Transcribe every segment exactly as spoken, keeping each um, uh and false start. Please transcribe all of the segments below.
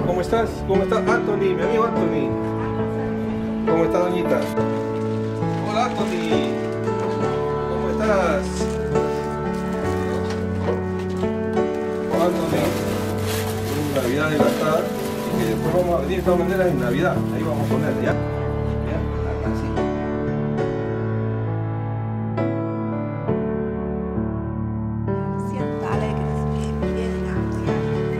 ¿Cómo estás? ¿Cómo estás? Anthony, mi amigo Anthony. ¿Cómo estás, doñita? Hola, Anthony. ¿Cómo estás? Hola, Anthony. Es Navidad de gastar. Y que después vamos a venir de todas maneras en Navidad. Ahí vamos a poner, ¿ya? ¿Ya? Así. Siento alegres que vienen a apoyar.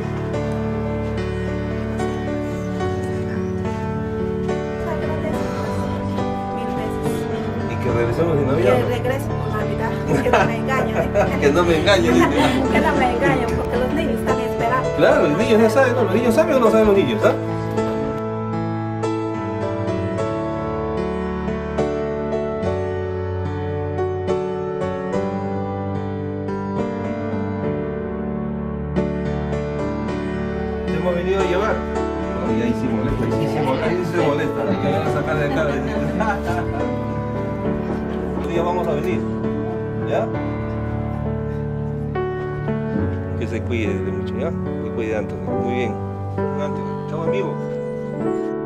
Mil veces. Y que regresemos en Que Navidad. regresen por Navidad, que no me engañen. Que no me engañen. Que no me engañen, porque los niños están esperando. Claro, los niños ya saben, ¿no? ¿Los niños saben o no saben los niños? ¿Ah? Te hemos venido a llevar. No, y ahí sí molesta, ahí sí se molesta, ahí sí se molesta. Hay que venir a sacar de acá. Un día vamos a venir, ¿ya? Que se cuide de mucho, ¿ya? Que cuide de Anthony. Muy bien. Anthony, chao amigo.